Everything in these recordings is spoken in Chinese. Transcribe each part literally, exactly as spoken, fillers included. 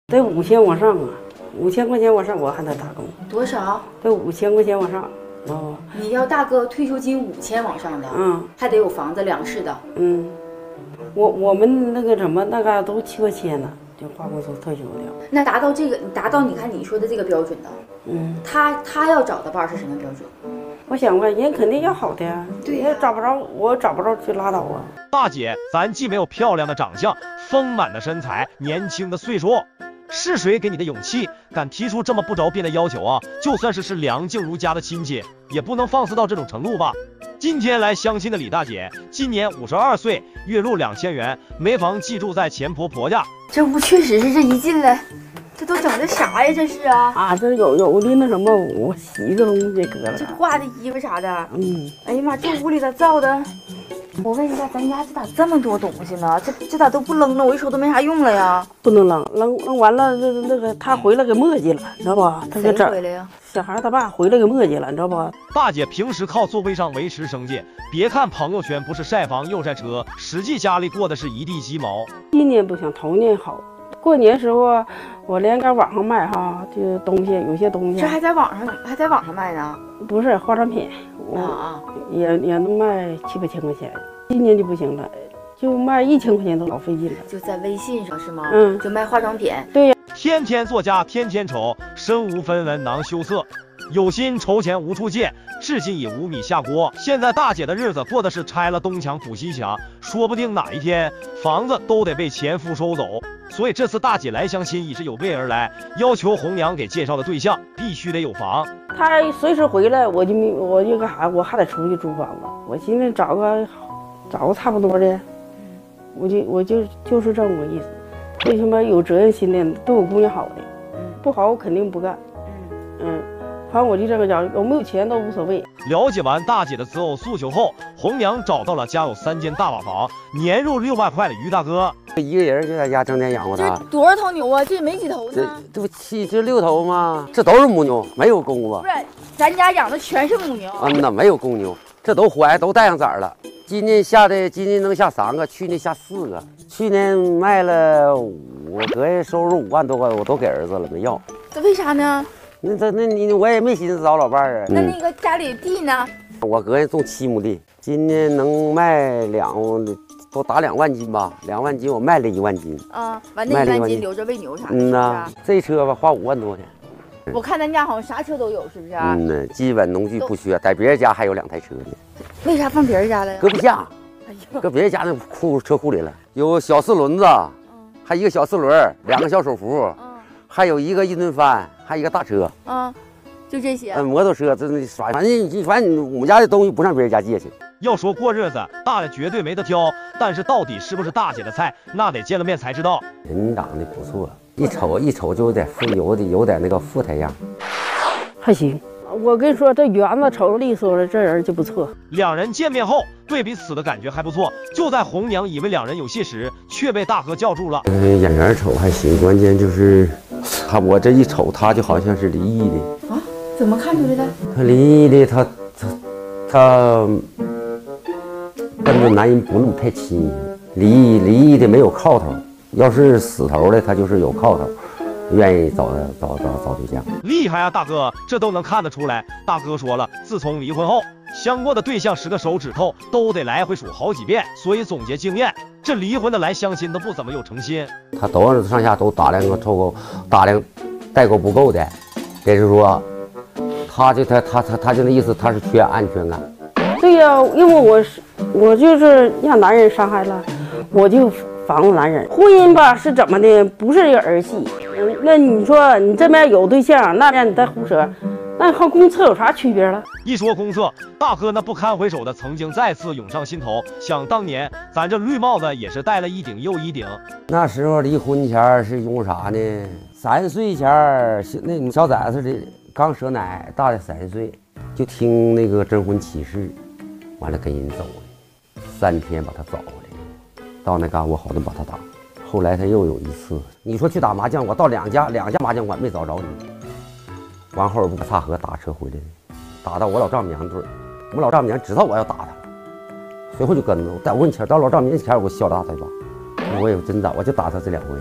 得五千往上啊，五千块钱往上我还得打工。 多少？ 得五千块钱往上。哦。 你要大哥退休金五千往上的，嗯，还得有房子两室的， 嗯。我我们那个什么那个都七八千呢，就化工所退休的。 那达到这个，达到你看你说的这个标准的，嗯，他他要找的伴是什么标准？ 我想过，人肯定要好的呀，对呀，找不着我找不着就拉倒啊。 大姐，咱既没有漂亮的长相、丰满的身材、年轻的岁数，是谁给你的勇气，敢提出这么不着边的要求啊？就算是是梁静茹家的亲戚，也不能放肆到这种程度吧？今天来相亲的李大姐，今年五十二岁，月入两千元，没房寄住在前婆婆家。 这屋确实是，这一进来，这都整的啥呀？这是啊啊，这有有的那什么，我洗个东西搁了， 这挂的衣服啥的。 嗯， 哎呀妈，这屋里咋造的？我问一下，咱家这咋这么多东西呢？这这咋都不扔了？我一瞅都没啥用了呀。 不能扔，扔扔完了，那那个他回来给磨叽了，你知道不？他给谁回来呀？ 小孩他爸回来给磨叽了，你知道不？ 大姐平时靠做微商维持生计，别看朋友圈不是晒房又晒车，实际家里过的是一地鸡毛。 今年不行，头年好。过年时候我连搁网上卖哈，就东西有些东西。 这还在网上还在网上卖呢？ 不是化妆品， 啊啊， 也也能卖七八千块钱。今年就不行了，就卖一千块钱都老费劲了。 就在微信上是吗？ 嗯， 就卖化妆品。 对呀。 天天作家天天丑，身无分文囊羞涩，有心筹钱无处借，至今已无米下锅。现在大姐的日子过的是拆了东墙补西墙，说不定哪一天房子都得被前夫收走。所以这次大姐来相亲已是有备而来，要求红娘给介绍的对象必须得有房。 他随时回来，我就我就干啥，我还得出去租房子。我寻思找个找个差不多的，我就我就就是这么个意思。为什么有责任心的，对我姑娘好的，不好我肯定不干。嗯，反正我就这个讲，有没有钱都无所谓。 了解完大姐的择偶诉求后，红娘找到了家有三间大瓦房、年入六万块的于大哥。 一个人就在家整天养活他。 这多少头牛啊？这也没几头呢。 这这不七这六头吗？这都是母牛，没有公子。 不是，咱家养的全是母牛。 嗯呐，没有公牛，这都怀都带上崽了。今年下的今年能下三个，去年下四个。去年卖了，我个月收入五万多块，我都给儿子了，没要。 这为啥呢？ 那这那你我也没寻思找老伴儿啊。 那那个家里地呢？ 我个人种七亩地，今年能卖两，都打两万斤吧，两万斤我卖了一万斤。 啊，完那一万斤留着喂牛啥的。 嗯呐，这车吧花五万多呢。 我看咱家好像啥车都有，是不是？ 嗯呐，基本农具不缺，在别人家还有两台车呢。 为啥放别人家了呀？ 隔壁家，搁别人家那库车库里了，有小四轮子，还一个小四轮，两个小手扶，还有一个一吨翻，还有一个大车。 嗯，就这些。 嗯，摩托车真的耍，反正反正我们家的东西不上别人家借去。 要说过日子，大爷绝对没得挑，但是到底是不是大姐的菜，那得见了面才知道。 人长得不错，一瞅一瞅就有点富，有点有点那个富态样， 还行。我跟你说，这圆子瞅着利索的，这人就不错。 两人见面后，对彼此的感觉还不错。就在红娘以为两人有戏时，却被大哥叫住了。 嗯，眼缘瞅还行，关键就是他，我这一瞅他就好像是离异的啊？怎么看出来的？ 他离异的，他他他跟这男人不那么太亲密，离异离异的没有靠头，要是死头的，他就是有靠头。愿意找找找找对象， 厉害啊，大哥，这都能看得出来。大哥说了，自从离婚后，相过的对象十个手指头都得来回数好几遍，所以总结经验，这离婚的来相亲都不怎么有诚心。 他都上下都打量过，凑够打量，代沟不够的，也就是说，他就他他他他就那意思，他是缺安全感。 对呀，因为我是我就是让男人伤害了，我就防着男人。婚姻吧是怎么的？不是一个儿戏。那你说你这边有对象，那边你再胡扯，那和公厕有啥区别了？ 一说公厕，大哥那不堪回首的曾经再次涌上心头。想当年，咱这绿帽子也是戴了一顶又一顶。 那时候离婚前是因为啥呢？三岁前那小崽子的刚舍奶，大了三岁，就听那个征婚启事，完了跟人走了，三天把他找回来，到那嘎我好顿把他打。后来他又有一次，你说去打麻将，我到两家两家麻将馆没找着你，完后不差河打车回来，打到我老丈母娘队，我老丈母娘知道我要打他，随后就跟着我，在我跟前到老丈母娘前我削了他一把，我也真打，我就打他这两回，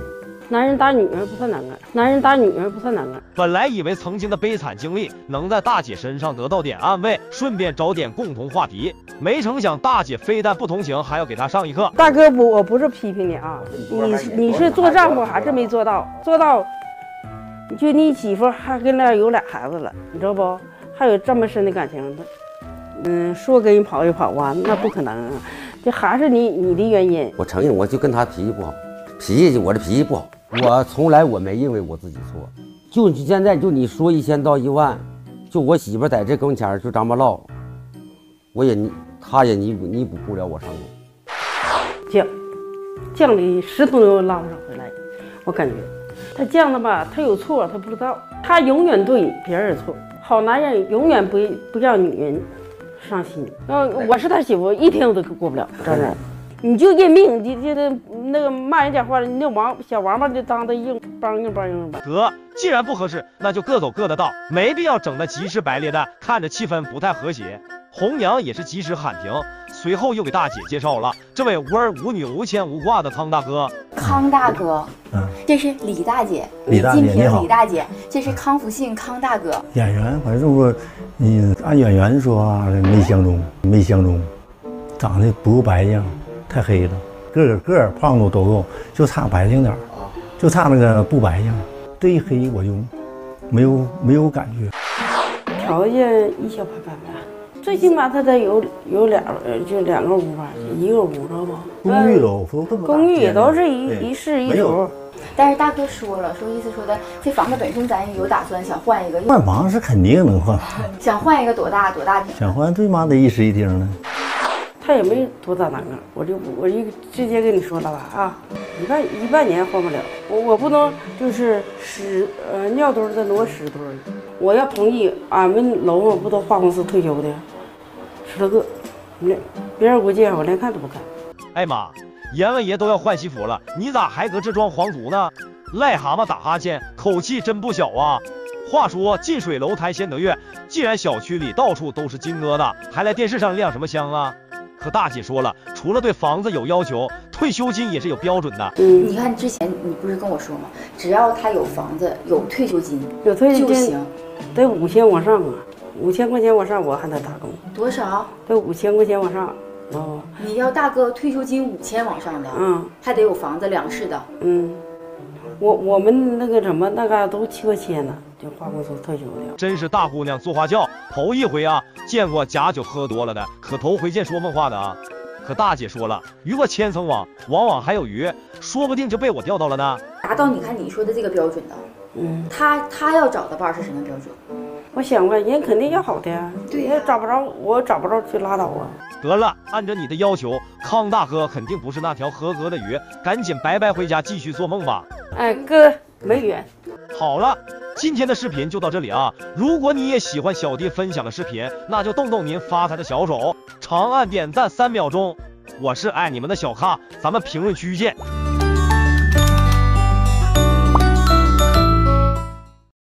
男人打女人不算难干，男人打女人不算难干。 本来以为曾经的悲惨经历能在大姐身上得到点安慰，顺便找点共同话题，没成想大姐非但不同情，还要给他上一课。 大哥不，我不是批评你啊，你你是做丈夫还是没做到？做到，就你媳妇还跟那有俩孩子了，你知道不？还有这么深的感情，嗯，说跟人跑就跑啊，那不可能啊。这还是你你的原因。 我承认，我就跟他脾气不好，脾气我这脾气不好，我从来我没认为我自己错。就现在就你说一千到一万，就我媳妇在这跟前就这么唠，我也他也弥补弥补不了我上头。 犟，犟的石头都拉不上回来，我感觉他犟的吧，他有错他不知道，他永远对别人错。好男人永远不不让女人伤心。呃，我是他媳妇，一天我都过不了，真是。你就认命，你就那那个骂人讲话，你那王小王八就当的硬邦硬邦硬吧。 得，既然不合适，那就各走各的道，没必要整得急赤白咧的，看着气氛不太和谐。红娘也是及时喊停，随后又给大姐介绍了这位无儿无女无牵无挂的康大哥。 康大哥，嗯，这是李大姐， 李大姐你好， 李大姐，这是康复信康大哥。 演员，反正说，你按演员说啊，没相中，没相中，长得不够白净，太黑了，个个个儿胖度都够，就差白净点儿，就差那个不白净，这一黑我就没有没有感觉。 条件一小般般吧。最起码他得有有俩，就两个屋吧，一个屋知道不？ 公寓楼， 公寓也都是一一室一厨。 但是大哥说了，说意思说的，这房子本身咱也有打算想换一个。 换房是肯定能换， 想换一个多大多大厅？ 想换最妈得一室一厅呢。 他也没多大难干，我就我就直接跟你说了吧啊，一半一半年换不了，我我不能就是屎呃尿堆再挪屎堆，我要同意，俺们楼上不都化工司退休的，十多个，连别人给我介绍我连看都不看。 哎妈，阎王爷都要换媳妇了，你咋还搁这装皇族呢？癞蛤蟆打哈欠，口气真不小啊！话说近水楼台先得月，既然小区里到处都是金疙瘩，还来电视上亮什么香啊？可大姐说了，除了对房子有要求，退休金也是有标准的。 嗯，你看之前你不是跟我说吗？只要他有房子，有退休金， 有退休金就行， 得五千往上啊，五千块钱往上我还得打工。 多少？ 得五千块钱往上。哦， 你要大哥退休金五千往上的，嗯，还得有房子两室的， 嗯，我我们那个什么那个都七八千呢。就化工司退休了， 真是大姑娘坐花轿，头一回啊见过假酒喝多了的，可头回见说梦话的啊。可大姐说了，鱼过千层网，往往还有鱼，说不定就被我钓到了呢。 达到你看你说的这个标准的，嗯，他他要找的伴是什么标准？ 我想过，人肯定要好的呀， 对呀， 找不着我找不着就拉倒啊。 得了，按照你的要求，康大哥肯定不是那条合格的鱼，赶紧拜拜回家继续做梦吧。 哎，哥没缘。 好了。今天的视频就到这里啊！如果你也喜欢小弟分享的视频，那就动动您发财的小手，长按点赞三秒钟。我是爱你们的小咖，咱们评论区见。